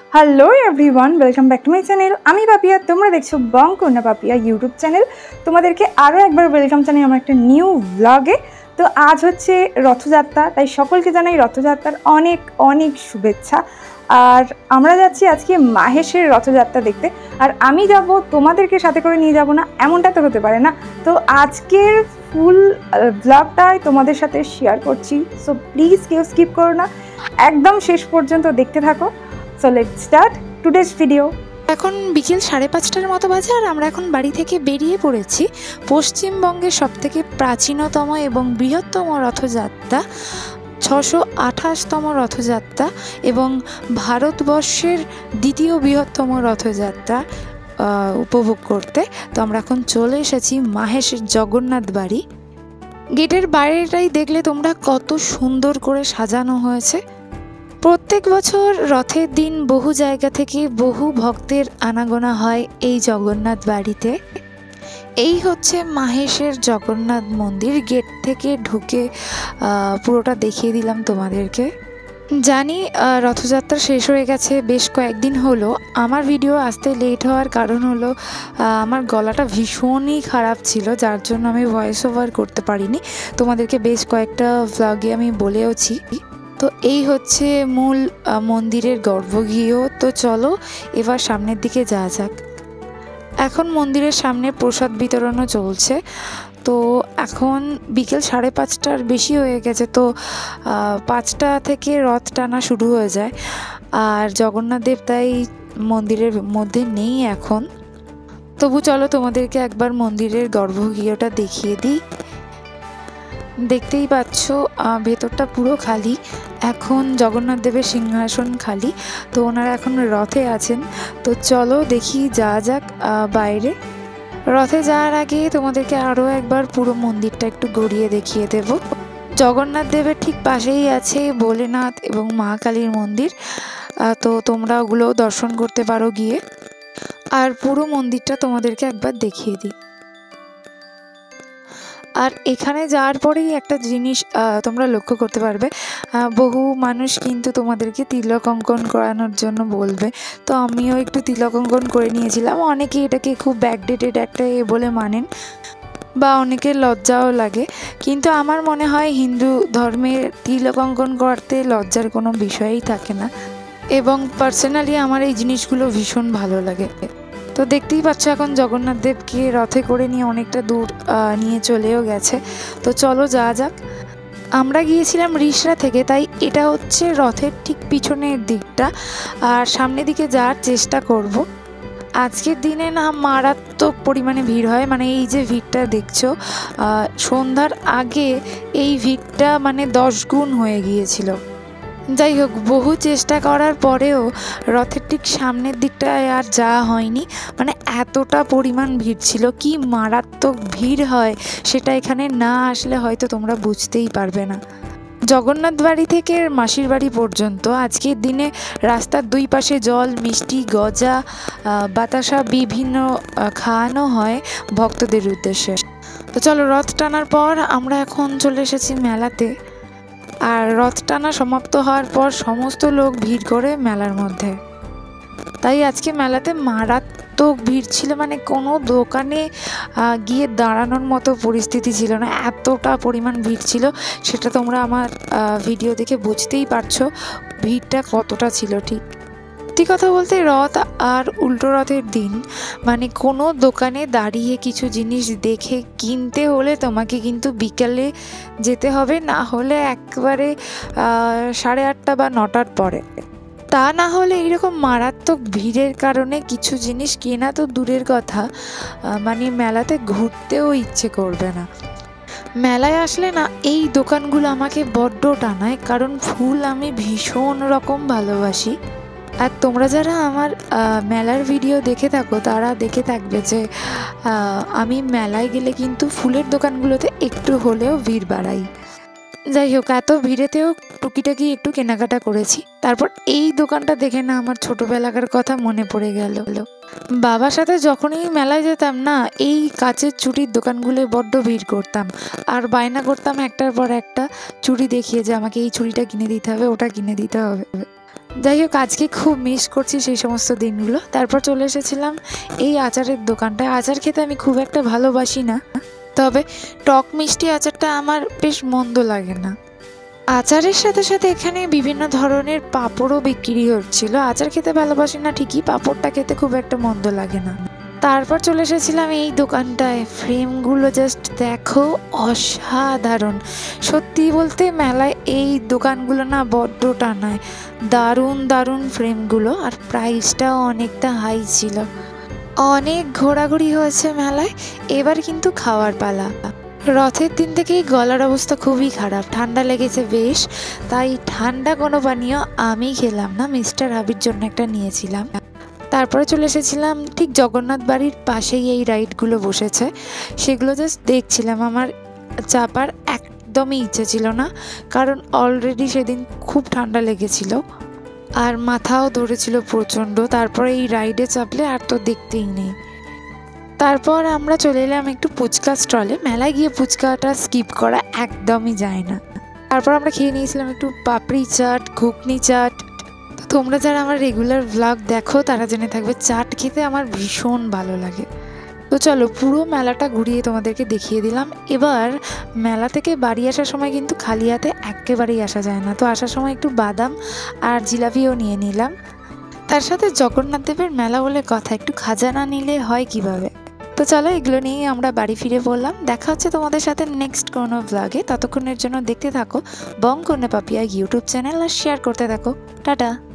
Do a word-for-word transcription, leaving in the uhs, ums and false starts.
Hello everyone, welcome back to my channel. আমি পাপিয়া, তোমরা দেখছো বংকন্যা পাপিয়া ইউটিউব চ্যানেল। তোমাদেরকে আরও একবার ওয়েলকাম জানাই আমার একটা নিউ ব্লগে। তো আজ হচ্ছে রথযাত্রা, তাই সকলকে জানাই রথযাত্রার অনেক অনেক শুভেচ্ছা। আর আমরা যাচ্ছি আজকে মাহেশের রথযাত্রা দেখতে, আর আমি যাব, তোমাদেরকে সাথে করে নিয়ে যাব না এমনটা তো হতে পারে না। তো আজকের ফুল ব্লগটাই তোমাদের সাথে শেয়ার করছি, সো প্লিজ কেউ স্কিপ করো না, একদম শেষ পর্যন্ত দেখতে থাকো। So let's start today's video. এখন বিকেল সাড়ে পাঁচটার মতো বাজে, আর আমরা এখন বাড়ি থেকে বেরিয়ে পড়েছি পশ্চিমবঙ্গের সবথেকে প্রাচীনতম এবং বৃহত্তম রথযাত্রা, ছশো আঠাশতম রথযাত্রা এবং ভারতবর্ষের দ্বিতীয় বৃহত্তম রথযাত্রা উপভোগ করতে। তো আমরা এখন চলে এসেছি মাহেশের জগন্নাথ বাড়ি। গেটের বাইরেটাই দেখলে তোমরা কত সুন্দর করে সাজানো হয়েছে। প্রত্যেক বছর রথের দিন বহু জায়গা থেকে বহু ভক্তের আনাগোনা হয় এই জগন্নাথ বাড়িতে। এই হচ্ছে মাহেশের জগন্নাথ মন্দির। গেট থেকে ঢুকে পুরোটা দেখিয়ে দিলাম তোমাদেরকে। জানি রথযাত্রা শেষ হয়ে গেছে বেশ কয়েকদিন হলো। আমার ভিডিও আসতে লেট হওয়ার কারণ হলো আমার গলাটা ভীষণই খারাপ ছিল, যার জন্য আমি ভয়েস ওভার করতে পারিনি। তোমাদেরকে বেশ কয়েকটা ভ্লগে আমি বলেওছি। তো এই হচ্ছে মূল মন্দিরের গর্ভগৃহ। তো চলো এবার সামনের দিকে যাওয়া যাক। এখন মন্দিরের সামনে প্রসাদ বিতরণও চলছে। তো এখন বিকেল সাড়ে পাঁচটার বেশি হয়ে গেছে, তো পাঁচটা থেকে রথ টানা শুরু হয়ে যায়। আর জগন্নাথ দেব তাই মন্দিরের মধ্যে নেই এখন। তবু চলো তোমাদেরকে একবার মন্দিরের গর্ভগৃহটা দেখিয়ে দিই। দেখতেই পাচ্ছ ভেতরটা পুরো খালি। এখন জগন্নাথ দেবের সিংহাসন খালি, তো ওনারা এখন রথে আছেন। তো চলো দেখি যাওয়া যাক বাইরে। রথে যাওয়ার আগে তোমাদেরকে আরও একবার পুরো মন্দিরটা একটু ঘুরিয়ে দেখিয়ে দেব। জগন্নাথ দেবের ঠিক পাশেই আছে ভোলেনাথ এবং মা কালীর মন্দির, তো তোমরা ওগুলোও দর্শন করতে পারো গিয়ে। আর পুরো মন্দিরটা তোমাদেরকে একবার দেখিয়ে দিই। আর এখানে যাওয়ার পরেই একটা জিনিস তোমরা লক্ষ্য করতে পারবে, বহু মানুষ কিন্তু তোমাদেরকে তিলক অঙ্কন করানোর জন্য বলবে। তো আমিও একটু তিলক অঙ্কন করে নিয়েছিলাম। অনেকে এটাকে খুব ব্যাকডেটেড একটা এ বলে মানেন, বা অনেকের লজ্জাও লাগে, কিন্তু আমার মনে হয় হিন্দু ধর্মে তিলক অঙ্কন করতে লজ্জার কোনো বিষয়ই থাকে না, এবং পার্সোনালি আমার এই জিনিসগুলো ভীষণ ভালো লাগে। তো দেখতেই পাচ্ছ এখন জগন্নাথ দেবকে রথে করে নিয়ে অনেকটা দূর নিয়ে চলেও গেছে। তো চলো যাওয়া যাক। আমরা গিয়েছিলাম রিষড়া থেকে, তাই এটা হচ্ছে রথের ঠিক পিছনের দিকটা, আর সামনের দিকে যাওয়ার চেষ্টা করব। আজকের দিনে না মারাত্মক পরিমাণে ভিড় হয়, মানে এই যে ভিড়টা দেখছো সন্ধ্যার আগে এই ভিড়টা মানে দশ গুণ হয়ে গিয়েছিল। যাই হোক, বহু চেষ্টা করার পরেও রথের ঠিক সামনের দিকটায় আর যাওয়া হয়নি, মানে এতটা পরিমাণ ভিড় ছিল। কি মারাত্মক ভিড় হয় সেটা এখানে না আসলে হয়তো তোমরা বুঝতেই পারবে না। জগন্নাথ বাড়ি থেকে মাসির বাড়ি পর্যন্ত আজকের দিনে রাস্তার দুই পাশে জল, মিষ্টি, গজা, বাতাসা বিভিন্ন খাওয়ানো হয় ভক্তদের উদ্দেশ্যে। তো চলো, রথ টানার পর আমরা এখন চলে এসেছি মেলাতে। আর রথ টানা সমাপ্ত হওয়ার পর সমস্ত লোক ভিড় করে মেলার মধ্যে। তাই আজকে মেলাতে মারাত্মক ভিড় ছিল, মানে কোনো দোকানে গিয়ে দাঁড়ানোর মতো পরিস্থিতি ছিল না, এতটা পরিমাণ ভিড় ছিল। সেটা তোমরা আমার ভিডিও দেখে বুঝতেই পারছো ভিড়টা কতটা ছিল। ঠিক সত্যি কথা বলতে রথ আর উল্টো রথের দিন মানে কোনো দোকানে দাঁড়িয়ে কিছু জিনিস দেখে কিনতে হলে তোমাকে কিন্তু বিকালে যেতে হবে, না হলে একবারে সাড়ে আটটা বা নটার পরে। তা না হলে এইরকম মারাত্মক ভিড়ের কারণে কিছু জিনিস কেনা তো দূরের কথা, মানে মেলাতে ঘুরতেও ইচ্ছে করবে না। মেলায় আসলে না এই দোকানগুলো আমাকে বড্ড টানায়, কারণ ফুল আমি ভীষণ রকম ভালোবাসি। আর তোমরা যারা আমার মেলার ভিডিও দেখে থাকো তারা দেখে থাকবে যে আমি মেলায় গেলে কিন্তু ফুলের দোকানগুলোতে একটু হলেও ভিড় বাড়াই। যাই হোক, এত ভিড়েতেও টুকিটাকি একটু কেনাকাটা করেছি। তারপর এই দোকানটা দেখে না আমার ছোটোবেলাকার কথা মনে পড়ে গেল। বাবার সাথে যখনই মেলায় যেতাম না, এই কাচের চুড়ির দোকানগুলো বড্ড ভিড় করতাম, আর বায়না করতাম একটার পর একটা চুড়ি দেখিয়ে যে আমাকে এই চুড়িটা কিনে দিতে হবে, ওটা কিনে দিতে হবে। যাই হোক, আজকে খুব মিস করছি সেই সমস্ত দিনগুলো। তারপর চলে এসেছিলাম এই আচারের দোকানটায়। আচার খেতে আমি খুব একটা ভালোবাসি না, তবে টক মিষ্টি আচারটা আমার বেশ মন্দ লাগে না। আচারের সাথে সাথে এখানে বিভিন্ন ধরনের পাঁপড়ও বিক্রি হচ্ছিল। আচার খেতে ভালোবাসি না ঠিকই, পাঁপড়টা খেতে খুব একটা মন্দ লাগে না। তারপর চলে এসেছিলাম এই দোকানটায়। ফ্রেমগুলো জাস্ট দেখো, অসাধারণ। সত্যি বলতে মেলায় এই দোকানগুলো না বড্ড টানায়। দারুণ দারুণ ফ্রেমগুলো, আর প্রাইসটাও অনেকটা হাই ছিল। অনেক ঘোরাঘুরি হয়েছে মেলায়, এবার কিন্তু খাওয়ার পালা। রথের দিন থেকেই গলার অবস্থা খুবই খারাপ, ঠান্ডা লেগেছে বেশ। তাই ঠান্ডা কোনো পানীয় আমি খেলাম না, মিস্টার হাবির জন্য একটা নিয়েছিলাম। তারপরে চলে এসেছিলাম ঠিক জগন্নাথ বাড়ির পাশেই এই রাইডগুলো বসেছে, সেগুলো জাস্ট দেখছিলাম। আমার চাপার একদমই ইচ্ছে ছিল না, কারণ অলরেডি সেদিন খুব ঠান্ডা লেগেছিল আর মাথাও ধরেছিল প্রচণ্ড। তারপরে এই রাইডে চাপলে আর তো দেখতেই নেই। তারপর আমরা চলে এলাম একটু ফুচকা স্টলে। মেলায় গিয়ে ফুচকাটা স্কিপ করা একদমই যায় না। তারপর আমরা খেয়ে নিয়েছিলাম একটু পাপড়ি চাট, ঘুগনি চাট। তো তোমরা যারা আমার রেগুলার ভ্লগ দেখো তারা জেনে থাকবে চাট খেতে আমার ভীষণ ভালো লাগে। তো চলো পুরো মেলাটা ঘুরিয়ে তোমাদেরকে দেখিয়ে দিলাম। এবার মেলা থেকে বাড়ি আসার সময় কিন্তু খালি হাতে একেবারেই আসা যায় না, তো আসার সময় একটু বাদাম আর জিলাপিও নিয়ে নিলাম। তার সাথে জগন্নাথ দেবের মেলা বলে কথা, একটু খাজা না নিলে হয় কিভাবে। তো চলো এগুলো নিয়েই আমরা বাড়ি ফিরে পড়লাম। দেখা হচ্ছে তোমাদের সাথে নেক্সট কোনো ভ্লগে। ততক্ষণের জন্য দেখতে থাকো বং কন্যা পাপিয়া ইউটিউব চ্যানেল আর শেয়ার করতে থাকো। টাটা।